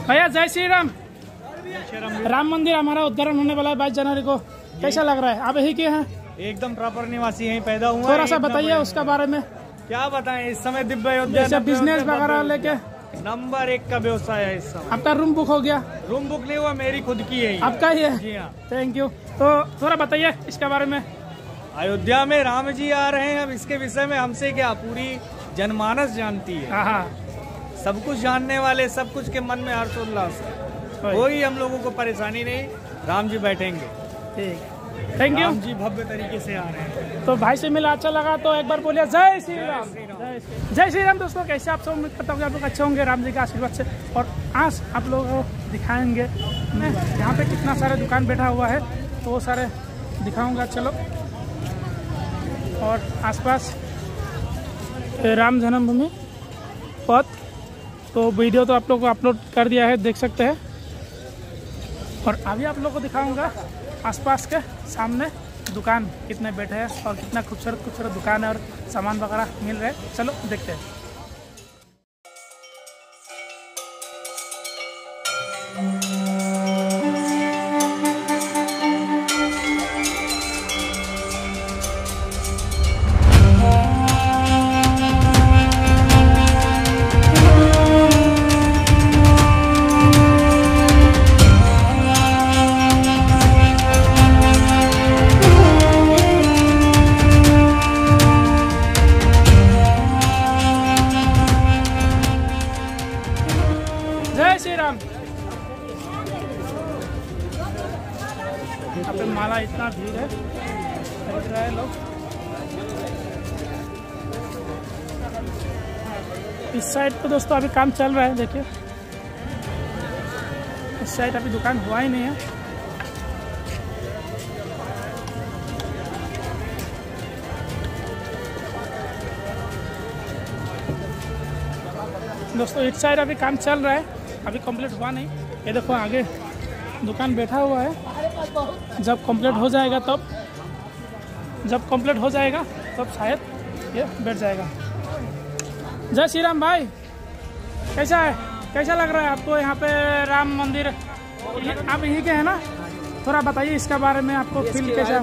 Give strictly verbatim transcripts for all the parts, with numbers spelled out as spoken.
भैया जय श्री राम। राम मंदिर हमारा उद्घाटन होने वाला है बाईस जनवरी को, कैसा लग रहा है? आप यही के हैं? एकदम प्रॉपर निवासी यहीं पैदा हुआ। थोड़ा सा बताइए उसका बारे में। क्या बताएं, इस समय दिव्य अयोध्या जैसे बिजनेस वगैरह लेके नंबर एक का व्यवसाय है इस समय। आपका रूम बुक हो गया? रूम बुक नहीं हुआ, मेरी खुद की है। आपका ही है? जी हाँ। Thank you. तो थोड़ा बताइए इसके बारे में। अयोध्या में राम जी आ रहे हैं, अब इसके विषय में हमसे क्या, पूरी जनमानस जानती है। हाँ, सब कुछ जानने वाले, सब कुछ के मन में हर्षोल्लास है, कोई हम लोगों को परेशानी नहीं। राम जी बैठेंगे। ठीक, थैंक यू। राम जी भव्य तरीके से आ रहे हैं। तो भाई से मिला अच्छा लगा, तो एक बार बोलिए जय श्री राम। जय श्री राम। दोस्तों कैसे आप सब, उम्मीद करता हूँ कि आप लोग अच्छे होंगे राम जी के आशीर्वाद से। और आज आप लोगों को दिखाएंगे यहाँ पे कितना सारे दुकान बैठा हुआ है, तो वो सारे दिखाऊंगा। चलो, और आसपास राम जन्मभूमि पथ, तो वीडियो तो आप लोग को अपलोड कर दिया है, देख सकते हैं। और अभी आप लोग को दिखाऊंगा आसपास के सामने दुकान कितने बैठे हैं और कितना खूबसूरत खूबसूरत दुकान है और सामान वगैरह मिल रहे हैं। चलो देखते हैं। जय श्री राम। यहाँ पे माला इतना भीड़ है, देख रहे हैं लोग। इस साइड तो दोस्तों अभी काम चल रहा है, देखिए। इस साइड अभी दुकान हुआ ही नहीं है। दोस्तों इस साइड अभी काम चल रहा है, अभी कंप्लीट हुआ नहीं। ये देखो आगे दुकान बैठा हुआ है। जब कंप्लीट हो जाएगा तब जब कंप्लीट हो जाएगा तब शायद ये बैठ जाएगा। जय श्री राम भाई, कैसा है? कैसा लग रहा है आपको यहाँ पे राम मंदिर? आप यहीं के हैं ना? थोड़ा बताइए इसके बारे में, आपको फील कैसा?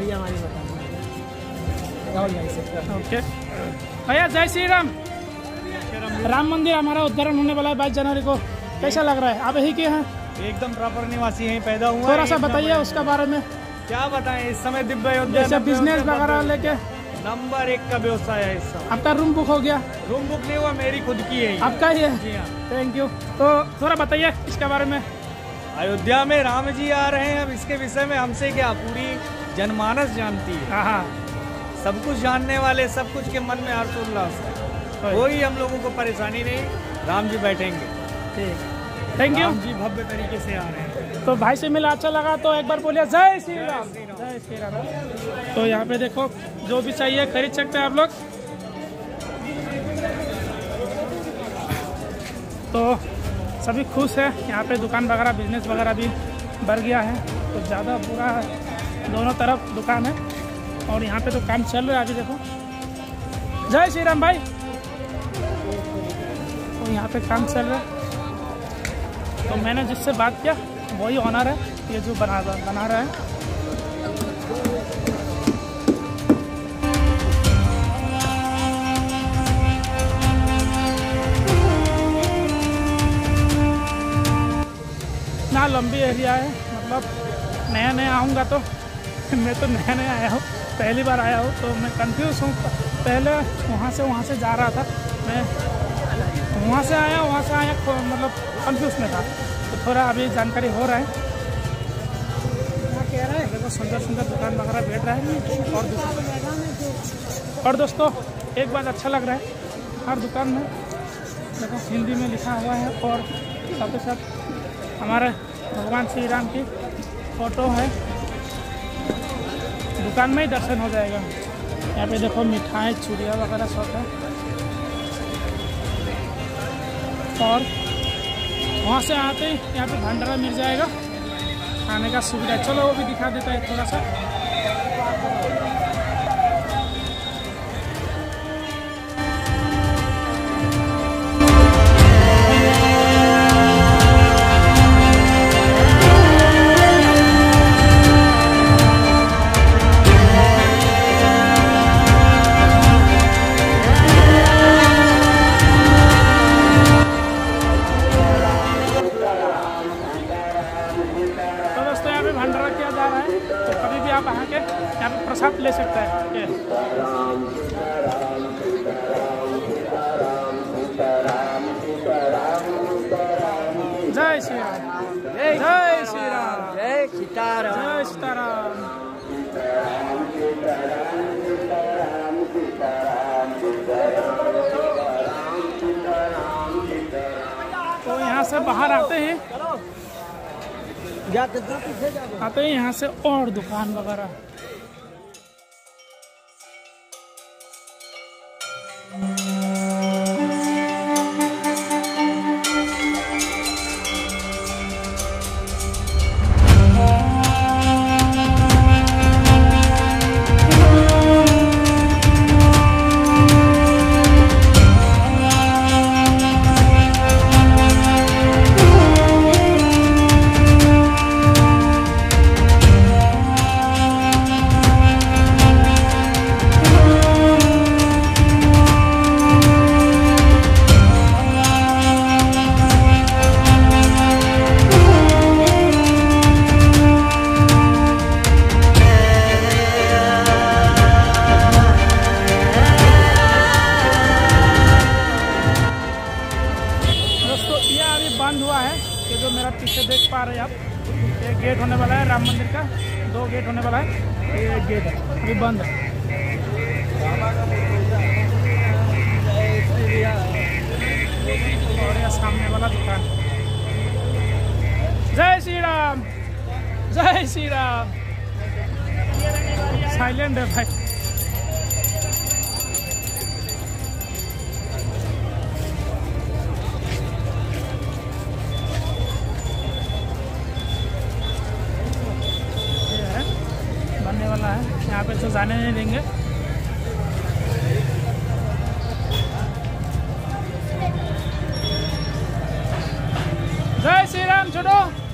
ओके भैया जय श्री राम। राम मंदिर हमारा उद्घाटन होने वाला है बाईस जनवरी को, कैसा लग रहा है? आप यहीं के हैं? एकदम प्रॉपर निवासी यहीं पैदा हुआ। थोड़ा सा बताइए उसका बारे में। क्या बताएं, इस समय दिव्य अयोध्या जैसे बिजनेस वगैरह लेके नंबर एक का व्यवसाय है इस समय। आपका रूम बुक हो गया? रूम बुक नहीं हुआ, मेरी खुद की है। आपका ही है? जी हाँ। Thank you. तो थोड़ा बताइए इसके बारे में। अयोध्या में राम जी आ रहे हैं, अब इसके विषय में हमसे क्या, पूरी जनमानस जानती है। हाँ, सब कुछ जानने वाले, सब कुछ के मन में हर्षोल्लास है, कोई हम लोगों को परेशानी नहीं। राम जी बैठेंगे। ठीक, थैंक यू। राम जी भव्य तरीके से आ रहे हैं। तो भाई से मिला अच्छा लगा, तो एक बार बोलिए जय श्री राम। जय श्री राम। तो यहाँ पे देखो, जो भी चाहिए खरीद सकते हैं आप लोग। तो सभी खुश है यहाँ पे, दुकान वगैरह बिजनेस वगैरह भी बढ़ गया है, तो ज़्यादा पूरा दोनों तरफ दुकान है। और यहाँ पे तो काम चल रहा है अभी, देखो। जय श्री राम भाई। तो यहाँ पे काम चल रहा है, तो मैंने जिससे बात किया वही ऑनर है, ये जो बना बना रहा है। ना लंबी एरिया है, मतलब नया नया आऊँगा तो मैं तो नया नया आया हूँ, पहली बार आया हूँ, तो मैं कंफ्यूज हूँ। पहले वहाँ से वहाँ से जा रहा था, मैं वहाँ से आया वहाँ से आया मतलब कंफ्यूज में था, तो थोड़ा अभी जानकारी हो रहा है। कह रहा है देखो, सुंदर सुंदर दुकान वगैरह बैठ रहा है। और और दोस्तों एक बात अच्छा लग रहा है, हर दुकान में देखो हिंदी में लिखा हुआ है, और साथ ही साथ हमारे भगवान श्री राम की फ़ोटो है। दुकान में ही दर्शन हो जाएगा। यहाँ पे देखो मिठाई, चूड़िया वगैरह सब है। और वहाँ से आते ही यहाँ पे भंडारा मिल जाएगा, खाने का सुविधा। चलो वो भी दिखा देता है थोड़ा सा। आप आके यहाँ पे प्रसाद ले सकते हैं। ये जय श्री राम, जय श्री राम, जय सीताराम, जय सीताराम। तो यहाँ से बाहर आते हैं आते हैं यहाँ से और दुकान वगैरह। बंद हुआ है। ये जो मेरा पीछे देख पा रहे हैं आप, ये गेट होने वाला है राम मंदिर का। दो गेट होने वाला है, ये गेट है अभी बंद है। और ये सामने वाला दुकान। जय श्री राम, जय श्री राम। साइलेंट है भाई। बनने वाला है, यहाँ पे तो जाने नहीं देंगे। जय श्री राम छोटो।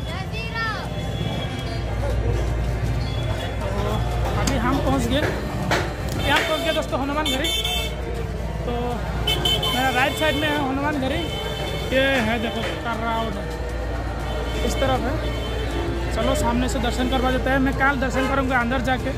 तो अभी हम पहुँच गए, यहाँ पहुँच गए दोस्तों हनुमान घड़ी। तो मेरा राइट साइड में है हनुमान घड़ी। ये है देखो कर्रा इस तरफ है। चलो सामने से दर्शन करवा देते हैं। मैं कल दर्शन करूँगा अंदर जाके।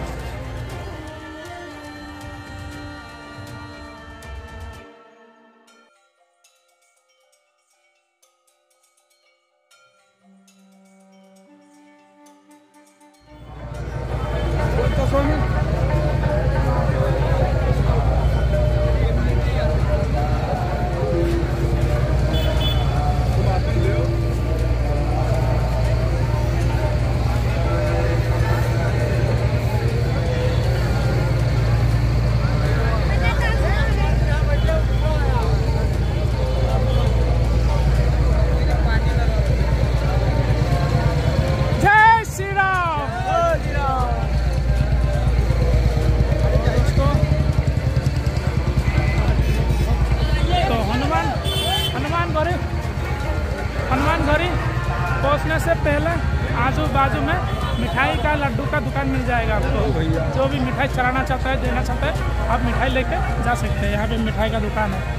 हनुमान घड़ी पहुँचने से पहले आजू बाजू में मिठाई का लड्डू का दुकान मिल जाएगा आपको। जो भी मिठाई चढ़ाना चाहता है, देना चाहता है, आप मिठाई लेके जा सकते हैं। यहाँ पे मिठाई का दुकान है।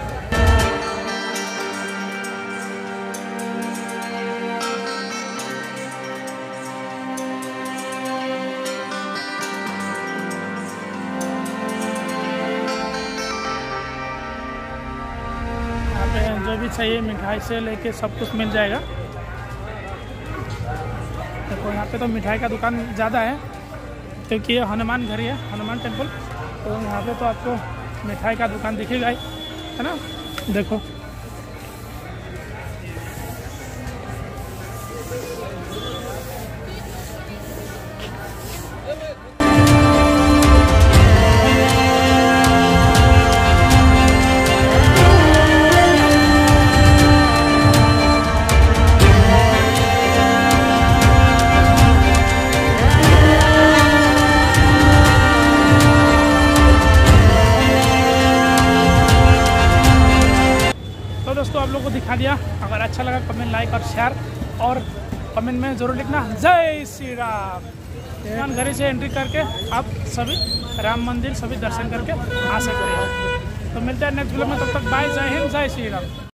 जो भी चाहिए मिठाई से लेके सब कुछ मिल जाएगा। देखो यहाँ पे तो मिठाई का दुकान ज़्यादा है क्योंकि ये हनुमान घड़ी है, हनुमान टेम्पल। तो यहाँ पे तो आपको मिठाई का दुकान दिखेगा ही, है ना। देखो दोस्तों आप लोगों को दिखा दिया। अगर अच्छा लगा कमेंट, लाइक और शेयर, और कमेंट में ज़रूर लिखना जय श्री राम। हनुमान घड़ी से एंट्री करके आप सभी राम मंदिर सभी दर्शन करके आ सकते हैं। तो मिलते हैं नेक्स्ट वीडियो में, तब तक बाय, जय हिंद, जय श्री राम।